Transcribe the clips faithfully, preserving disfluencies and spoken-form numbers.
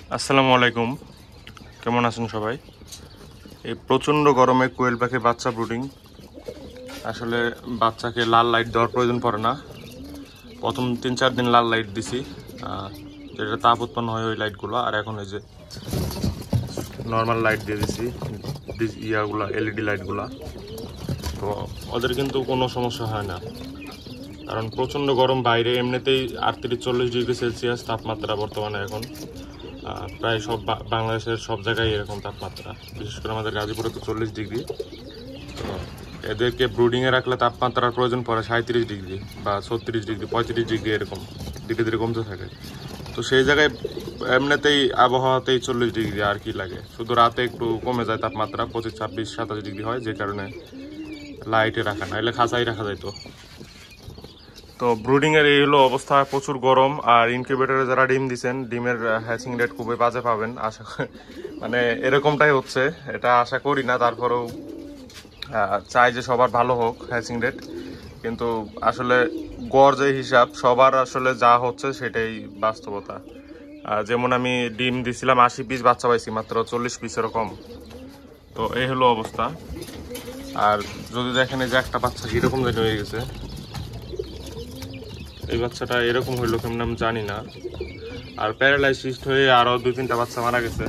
আসসালামু আলাইকুম, কেমন আছেন সবাই? এই প্রচণ্ড গরমে কোয়েল পাখির বাচ্চা ব্রুডিং। আসলে বাচ্চাকে লাল লাইট দেওয়ার প্রয়োজন পড়ে না। প্রথম তিন চার দিন লাল লাইট দিছি, যেটা তাপ উৎপন্ন হয় ওই লাইটগুলো। আর এখন এই যে নর্মাল লাইট দিয়ে দিছি, ইয়াগুলা এলইডি লাইটগুলা। তো ওদের কিন্তু কোনো সমস্যা হয় না, কারণ প্রচণ্ড গরম। বাইরে এমনিতেই আটত্রিশ চল্লিশ ডিগ্রি সেলসিয়াস তাপমাত্রা বর্তমানে এখন। প্রায় সব বাংলাদেশের সব জায়গায় এরকম তাপমাত্রা, বিশেষ করে আমাদের গাজীপুরে তো চল্লিশ ডিগ্রি। তো এদেরকে ব্রুডিংয়ে রাখলে তাপমাত্রার প্রয়োজন পড়ে সাঁত্রিশ ডিগ্রি বা ছত্রিশ ডিগ্রি পঁয়ত্রিশ ডিগ্রি, এরকম ধীরে ধীরে কমতে থাকে। তো সেই জায়গায় এমনিতেই আবহাওয়াতেই চল্লিশ ডিগ্রি আর কি লাগে, শুধু রাতে একটু কমে যায় তাপমাত্রা, পঁচিশ ছাব্বিশ সাতাশ ডিগ্রি হয়, যে কারণে লাইটে রাখা, নাহলে খাঁচাই রাখা যাইতো। তো ব্রুডিংয়ের এই হলো অবস্থা, প্রচুর গরম। আর ইনকিউবেটরে যারা ডিম দিচ্ছেন, ডিমের হ্যাচিং রেট খুবই বাজে পাবেন আশা, মানে এরকমটাই হচ্ছে। এটা আশা করি না, তারপরেও চাই যে সবার ভালো হোক হ্যাচিং রেট। কিন্তু আসলে গড় যে হিসাব, সবার আসলে যা হচ্ছে সেটাই বাস্তবতা। যেমন আমি ডিম দিছিলাম আশি পিস, বাচ্চা পাইছি মাত্র চল্লিশ পিস এরকম। তো এই হলো অবস্থা। আর যদি দেখেন যে একটা বাচ্চা কীরকম যেন হয়ে গেছে, এই বাচ্চাটা এরকম হইলো কেমন আমি জানি না। আর প্যারালাইসিস হয়ে আরো দুই তিনটা বাচ্চা মারা গেছে।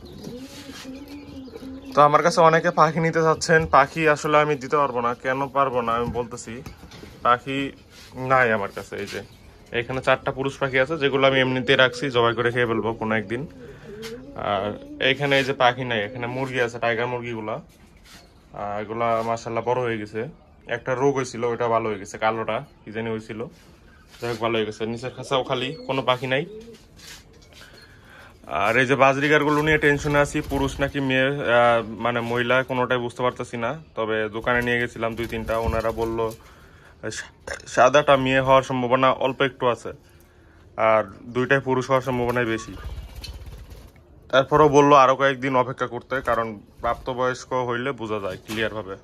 তো আমার কাছে অনেকে পাখি নিতে চাচ্ছেন, পাখি আসলে আমি দিতে পারবো না। কেন পারবো না আমি বলতেছি, পাখি নাই আমার কাছে। এই যে এখানে চারটা পুরুষ পাখি আছে, যেগুলো আমি এমনিতে রাখছি, জবাই করে খেয়ে ফেলবো কোনো একদিন। আর এইখানে এই যে পাখি নাই, এখানে মুরগি আছে, টাইগার মুরগিগুলা। এগুলা মাশাআল্লাহ বড় হয়ে গেছে। একটা রোগ হয়েছিল, ওইটা ভালো হয়ে গেছে, কালোটা কি জানি হয়েছিল, যাই হোক ভালো হয়ে গেছে। নিচের খাঁচাও খালি, কোনো পাখি নাই। আর এই যে বাজরিগারগুলো নিয়ে টেনশনে আছি, পুরুষ নাকি মেয়ে, মানে মহিলা কোনোটাই বুঝতে পারতেছি না। তবে দোকানে নিয়ে গেছিলাম দুই তিনটা, ওনারা বলল সাদাটা মেয়ে হওয়ার সম্ভাবনা অল্প একটু আছে, আর দুইটাই পুরুষ হওয়ার সম্ভাবনাই বেশি। তারপরেও বললো আরো কয়েকদিন অপেক্ষা করতে, কারণ প্রাপ্তবয়স্ক হইলে বোঝা যায় ক্লিয়ার ভাবে।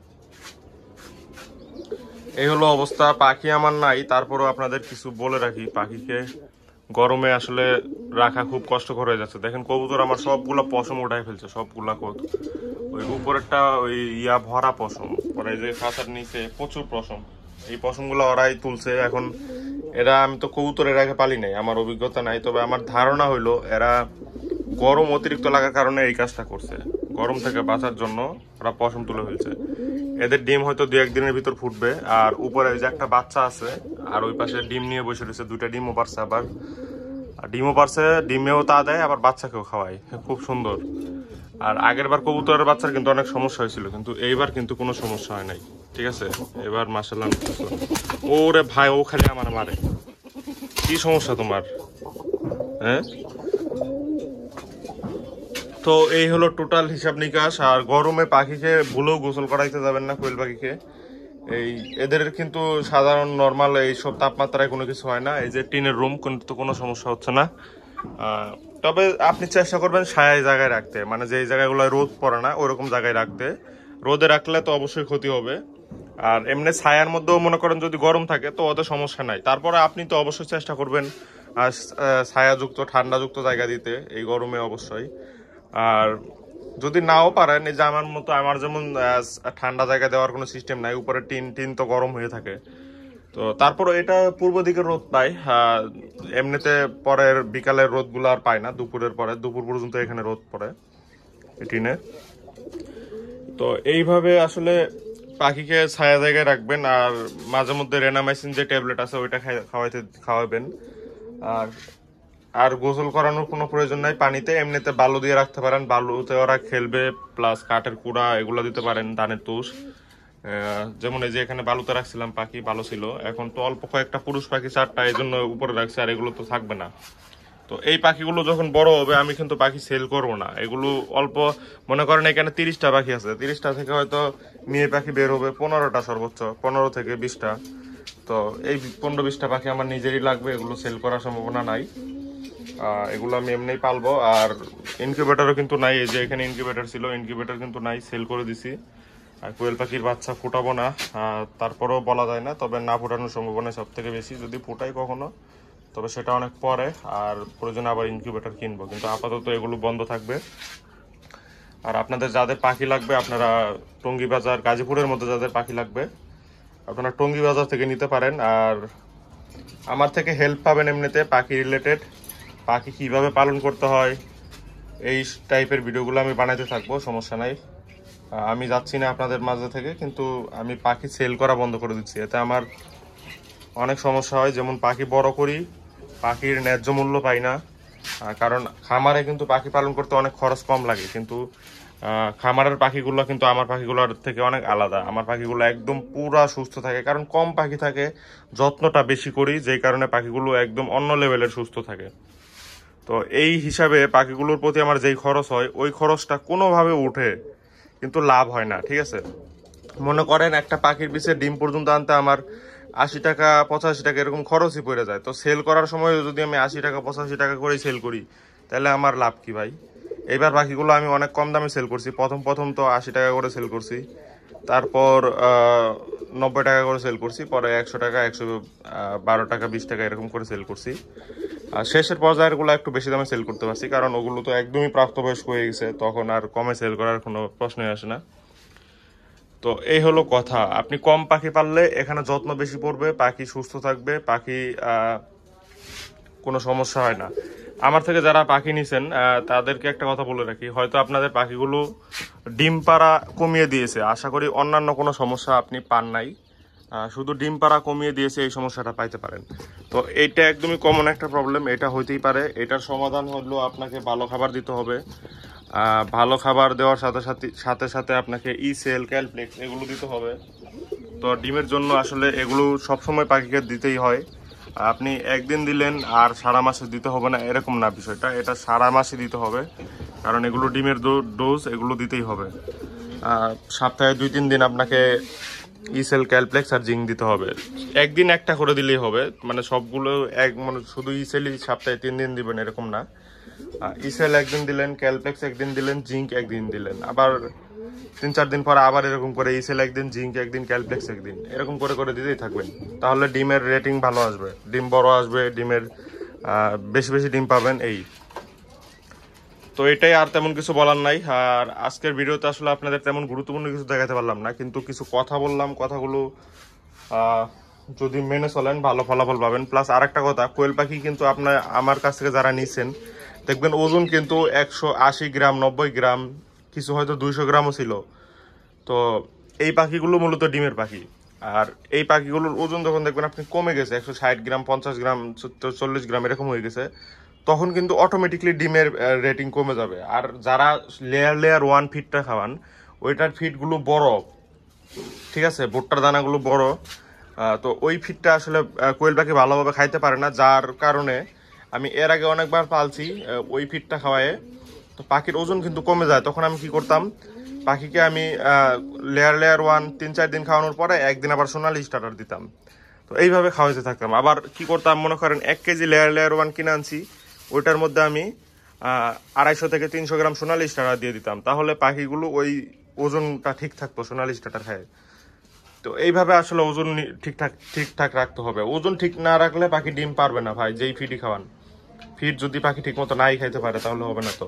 এই হলো অবস্থা, পাখি আমার নাই। তারপরেও আপনাদের কিছু বলে রাখি, পাখিকে গরমে আসলে রাখা খুব কষ্টকর হয়ে যাচ্ছে। দেখেন কবুতর আমার সবগুলা পশম উঠাই ফেলছে, সবগুলা কত ওই উপরেরটা ওই ইয়া ভরা পশম, পরে যে খাঁচার নিচে প্রচুর পশম, এই পশমগুলো ওরাই তুলছে। এখন এরা, আমি তো কবুতর এর আগে পালি নাই, আমার অভিজ্ঞতা নাই, তবে আমার ধারণা হইলো এরা গরম অতিরিক্ত লাগার কারণে এই কাজটা করছে। গরম থেকে বাঁচার জন্য ওরা পশম তুলে ফেলছে। এদের ডিম হয়তো দু একদিনের ভিতর ফুটবে। আর উপরে যে একটা বাচ্চা আছে, আর ওই পাশে ডিম নিয়ে বসে রয়েছে, দুইটা ডিমও পারছে, আবার ডিমও পারছে, ডিমেও তা দেয়, আবার বাচ্চাকেও খাওয়ায়, খুব সুন্দর। আর আগের বার কবুতরের বাচ্চার কিন্তু অনেক সমস্যা হয়েছিল, কিন্তু এইবার কিন্তু কোনো সমস্যা হয় নাই, ঠিক আছে। এবার মাশাআল্লাহ। ওরে ভাই, ও খালি আমার মারে, কি সমস্যা তোমার? হ্যাঁ, তো এই হলো টোটাল হিসাব নিকাশ। আর গরমে পাখিকে ভুলেও গোসল করাইতে যাবেন না, কোয়েল পাখিকে। এই এদের কিন্তু সাধারণ নর্মাল এইসব তাপমাত্রায় কোনো কিছু হয় না। এই যে টিনের রুম, কিন্তু কোনো সমস্যা হচ্ছে না। তবে আপনি চেষ্টা করবেন ছায়া জায়গায় রাখতে, মানে যে জায়গাগুলো রোদ পড়ে না ওইরকম জায়গায় রাখতে। রোদে রাখলে তো অবশ্যই ক্ষতি হবে। আর এমনি ছায়ার মধ্যেও মনে করেন যদি গরম থাকে তো ওদের সমস্যা নাই। তারপরে আপনি তো অবশ্যই চেষ্টা করবেন ছায়াযুক্ত ঠান্ডাযুক্ত জায়গা দিতে এই গরমে অবশ্যই। আর যদি নাও পারেন, এই যে আমার মতো, আমার যেমন ঠান্ডা জায়গা দেওয়ার কোনো সিস্টেম নাই, উপরে টিন টিন তো গরম হয়ে থাকে। তো তারপরে এটা পূর্ব দিকের রোদ পায়, এমনিতে পরের বিকালের রোদ গুলো আর পায় না, দুপুরের পরে দুপুর পর্যন্ত এখানে রোদ পড়ে টিনে। তো এইভাবে আসলে পাখিকে ছায়া জায়গায় রাখবেন। আর মাঝে মধ্যে রেনামাইসিন যে ট্যাবলেট আছে ওইটা খাওয়াইতে খাওয়াবেন। আর আর গোসল করানোর কোনো প্রয়োজন নাই পানিতে, এমনিতে বালু দিয়ে রাখতে পারেন, বালুতে ওরা খেলবে, প্লাস কাঠের কুড়া এগুলো দিতে পারেন, ধানের তুষ। যেমন এই যে এখানে বালুতে রাখছিলাম, পাখি ভালো ছিল। এখন তো অল্প কয়েকটা পুরুষ পাখি, চারটা, এই জন্য উপরে রাখছি, আর এগুলো তো থাকবে না। তো এই পাখিগুলো যখন বড় হবে, আমি কিন্তু পাখি সেল করব না। এগুলো অল্প, মনে করেন এখানে তিরিশটা পাখি আছে, তিরিশটা থেকে হয়তো মেয়ে পাখি বের হবে পনেরোটা, সর্বোচ্চ পনেরো থেকে বিশটা। তো এই পনেরো বিশটা পাখি আমার নিজেরই লাগবে, এগুলো সেল করার সম্ভাবনা নাই। এগুলো আমি এমনিই পালবো। আর ইনকিউবেটারও কিন্তু নাই, এই যে এখানে ইনকিউবেটার ছিল, ইনকিউবেটার কিন্তু নাই, সেল করে দিছি। আর কোয়েল পাখির বাচ্চা ফুটাবো না, তারপরেও বলা যায় না, তবে না ফুটানোর সম্ভাবনা সব থেকে বেশি। যদি ফুটাই কখনো, তবে সেটা অনেক পরে, আর প্রয়োজনে আবার ইনকিউবেটর কিনবো, কিন্তু আপাতত এগুলো বন্ধ থাকবে। আর আপনাদের যাদের পাখি লাগবে, আপনারা টঙ্গী বাজার গাজীপুরের মধ্যে যাদের পাখি লাগবে আপনারা টঙ্গী বাজার থেকে নিতে পারেন। আর আমার থেকে হেল্প পাবেন এমনিতে পাখি রিলেটেড, পাখি কিভাবে পালন করতে হয় এই টাইপের ভিডিওগুলো আমি বানাইতে থাকবো, সমস্যা নাই। আমি যাচ্ছি না আপনাদের মাঝে থেকে, কিন্তু আমি পাখি সেল করা বন্ধ করে দিচ্ছি। এতে আমার অনেক সমস্যা হয়, যেমন পাখি বড় করি, পাখির ন্যায্য মূল্য পাই না। কারণ খামারে কিন্তু পাখি পালন করতে অনেক খরচ কম লাগে, কিন্তু খামারের পাখিগুলো কিন্তু আমার পাখিগুলোর থেকে অনেক আলাদা। আমার পাখিগুলো একদম পুরা সুস্থ থাকে, কারণ কম পাখি থাকে, যত্নটা বেশি করি, যেই কারণে পাখিগুলো একদম অন্য লেভেলের সুস্থ থাকে। তো এই হিসাবে পাখিগুলোর প্রতি আমার যেই খরচ হয়, ওই খরচটা কোনোভাবে উঠে কিন্তু লাভ হয় না, ঠিক আছে। মনে করেন একটা পাখির পিছে ডিম পর্যন্ত আনতে আমার আশি টাকা পঁচাশি টাকা এরকম খরচই পড়ে যায়। তো সেল করার সময় যদি আমি আশি টাকা পঁচাশি টাকা করেই সেল করি, তাহলে আমার লাভ কি ভাই? এইবার পাখিগুলো আমি অনেক কম দামে সেল করছি। প্রথম প্রথম তো আশি টাকা করে সেল করছি, তারপর নব্বই টাকা করে সেল করছি, পরে একশো টাকা একশো বারো টাকা বিশ টাকা এরকম করে সেল করছি। আর শেষের পর্যায়েরগুলো একটু বেশি দামে সেল করতে পারছি, কারণ ওগুলো তো একদমই প্রাপ্তবয়স্ক হয়ে গেছে, তখন আর কমে সেল করার কোনো প্রশ্নই আসে না। তো এই হলো কথা, আপনি কম পাখি পাললে এখানে যত্ন বেশি পড়বে, পাখি সুস্থ থাকবে, পাখি কোনো সমস্যা হয় না। আমার থেকে যারা পাখি নিছেন তাদেরকে একটা কথা বলে রাখি, হয়তো আপনাদের পাখিগুলো ডিম পাড়া কমিয়ে দিয়েছে, আশা করি অন্যান্য কোনো সমস্যা আপনি পান নাই, শুধু ডিম পাড়া কমিয়ে দিয়েছে এই সমস্যাটা পাইতে পারেন। তো এইটা একদমই কমন একটা প্রবলেম, এটা হইতেই পারে। এটার সমাধান হলো আপনাকে ভালো খাবার দিতে হবে। ভালো খাবার দেওয়ার সাথে সাথে সাথে সাথে আপনাকে ই সেল ক্যালপ্লেক্স এগুলো দিতে হবে। তো ডিমের জন্য আসলে এগুলো সবসময় পাখিকে দিতেই হয়। আপনি একদিন দিলেন আর সারা মাসে দিতে হবে না, এরকম না বিষয়টা, এটা সারা মাসে দিতে হবে, কারণ এগুলো ডিমের ডোজ, এগুলো দিতেই হবে। সপ্তাহে দুই তিন দিন আপনাকে ইসেল ক্যালপ্লেক্স আর জিঙ্ক দিতে হবে। একদিন একটা করে দিলেই হবে, মানে সবগুলো এক মানে শুধু ইসেলই সপ্তাহে তিন দিন দিবেন এরকম না। ইসেল একদিন দিলেন, ক্যালপ্লেক্স একদিন দিলেন, জিঙ্ক একদিন দিলেন, আবার তিন চার দিন পর আবার এরকম করে ইসেল একদিন, জিঙ্ক একদিন, ক্যালপ্লেক্স একদিন, এরকম করে করে দিতেই থাকবেন। তাহলে ডিমের রেটিং ভালো আসবে, ডিম বড় আসবে, ডিমের বেশি বেশি ডিম পাবেন। এই তো এটাই, আর তেমন কিছু বলার নাই। আর আজকের ভিডিওতে আসলে আপনাদের তেমন গুরুত্বপূর্ণ কিছু দেখাতে পারলাম না, কিন্তু কিছু কথা বললাম, কথাগুলো যদি মেনে চলেন ভালো ফলাফল পাবেন। প্লাস আর একটা কথা, কোয়েল পাখি কিন্তু আপনার আমার কাছ থেকে যারা নিচ্ছেন দেখবেন ওজন কিন্তু একশো আশি গ্রাম নব্বই গ্রাম, কিছু হয়তো দুইশো গ্রামও ছিল। তো এই পাখিগুলো মূলত ডিমের পাখি, আর এই পাখিগুলোর ওজন যখন দেখবেন আপনি কমে গেছে একশো ষাট গ্রাম পঞ্চাশ গ্রাম চল্লিশ গ্রাম এরকম হয়ে গেছে, তখন কিন্তু অটোমেটিকলি ডিমের রেটিং কমে যাবে। আর যারা লেয়ার লেয়ার ওয়ান ফিটটা খাওয়ান, ওইটার ফিটগুলো বড়, ঠিক আছে, ভুট্টার দানাগুলো বড়, তো ওই ফিটটা আসলে কোয়েল পাখি ভালোভাবে খাইতে পারে না, যার কারণে আমি এর আগে অনেকবার পালছি ওই ফিটটা খাওয়ায়, তো পাখির ওজন কিন্তু কমে যায়। তখন আমি কি করতাম, পাখিকে আমি লেয়ার লেয়ার ওয়ান তিন চার দিন খাওয়ানোর পরে একদিন আবার সোনালি স্টার্টার দিতাম। তো এইভাবে খাওয়াইতে থাকতাম। আবার কি করতাম, মনে করেন এক কেজি লেয়ার লেয়ার ওয়ান কিনে আনছি, ওইটার মধ্যে আমি আড়াইশো থেকে তিনশো গ্রাম সোনালি স্টার্টার দিয়ে দিতাম, তাহলে পাখিগুলো ওই ওজনটা ঠিক থাকতো সোনালি স্টার্টার খায়। তো এইভাবে আসলে ওজন ঠিকঠাক ঠিকঠাক রাখতে হবে। ওজন ঠিক না রাখলে পাখি ডিম পারবে না ভাই, যেই ফিডই খাওয়ান। ফিড যদি পাখি ঠিক মতো নাই খাইতে পারে তাহলে হবে না। তো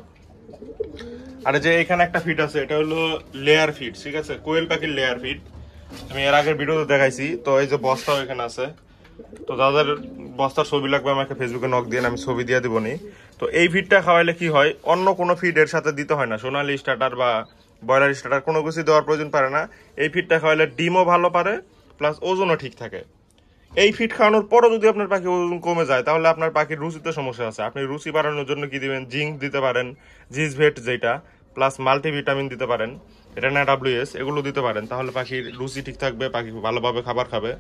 আর যে এখানে একটা ফিড আছে, এটা হলো লেয়ার ফিড, ঠিক আছে, কোয়েল পাখির লেয়ার ফিড, আমি এর আগের ভিডিওতে দেখাইছি। তো এই যে বস্তাও এখানে আছে, তো যাদের বস্তার ছবি লাগবে আমাকে ফেসবুকে নক দিয়ে আমি ছবি দিয়ে দিব নি। তো এই ফিডটা খাওয়াইলে কি হয়, অন্য কোনো ফিড এর সাথে দিতে হয় না, সোনালি স্টার্টার বা ব্রয়লার স্টার্টার কোনো কিছু দেওয়ার প্রয়োজন পারে না। এই ফিডটা খাওয়াইলে ডিমও ভালো পারে, প্লাস ওজনও ঠিক থাকে। এই ফিড খাওয়ানোর পরও যদি আপনার পাখি ওজন কমে যায়, তাহলে আপনার পাখির রুচিতে সমস্যা আছে। আপনি রুচি বাড়ানোর জন্য কি দিবেন, জিঙ্ক দিতে পারেন, জিসভেট যেটা, প্লাস মাল্টিভিটামিন দিতে পারেন, এটা না ডাব্লিউএস, এগুলো দিতে পারেন, তাহলে পাখির রুচি ঠিক থাকবে, পাখি ভালোভাবে খাবার খাবে।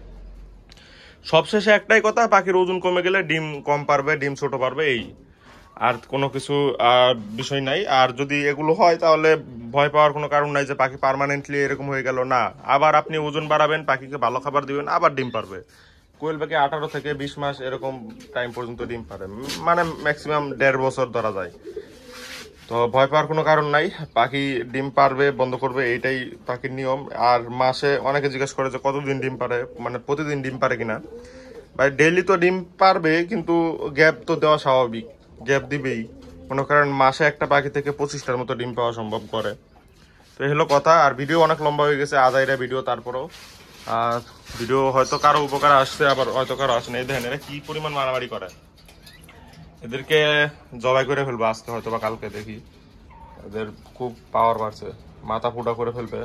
সবশেষে একটাই কথা, পাখির ওজন কমে গেলে ডিম কম পারবে, ডিম ছোট পারবে, এই আর কোনো কিছু বিষয় নাই। আর যদি এগুলো হয় তাহলে ভয় পাওয়ার কোনো কারণ নাই যে পাখি পার্মানেন্টলি এরকম হয়ে গেল, না, আবার আপনি ওজন বাড়াবেন, পাখিকে ভালো খাবার দিবেন, আবার ডিম পারবে। কোয়েল পাখি আঠারো থেকে বিশ মাস এরকম টাইম পর্যন্ত ডিম পারে, মানে ম্যাক্সিমাম দেড় বছর ধরা যায়। তো ভয় পাওয়ার কোনো কারণ নাই, পাখি ডিম পারবে, বন্ধ করবে, এইটাই পাখির নিয়ম। আর মাসে অনেকে জিজ্ঞেস করে যে কতদিন ডিম পারে, মানে প্রতিদিন ডিম পারে কিনা, ভাই ডেইলি তো ডিম পারবে, কিন্তু গ্যাপ তো দেওয়া স্বাভাবিক, গ্যাপ দিবেই। মনে করেন মাসে একটা পাখি থেকে পঁচিশটার মতো ডিম পাওয়া সম্ভব করে। তো এই হলো কথা। আর ভিডিও অনেক লম্বা হয়ে গেছে, আধাইরা ভিডিও, তারপরেও আর ভিডিও হয়তো কারো উপকার আসছে, আবার হয়তো কারো আসে না। এই দেখেন এরা কি পরিমাণ মারামারি করে, এদেরকে জবাই করে ফেলবো আজকে হয়তো বা কালকে, দেখি। এদের খুব পাওয়ার বাড়ছে, মাথা ফুটা করে ফেলবে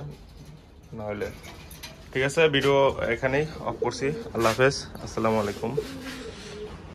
নাহলে। ঠিক আছে, ভিডিও এখানেই অফ করছি। আল্লাহ হাফেজ, আসসালামু আলাইকুম।